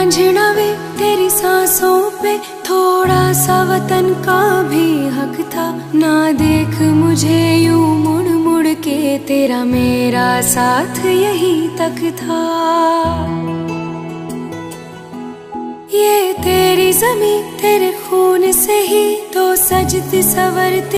रांझना वे तेरी सांसों पे थोड़ा सा वतन का भी हक था। ना देख मुझे यूं मुड़ मुड़ के, तेरा मेरा साथ यही तक था। ये तेरी ज़मीं तेरे खून से ही तो सजती सवरती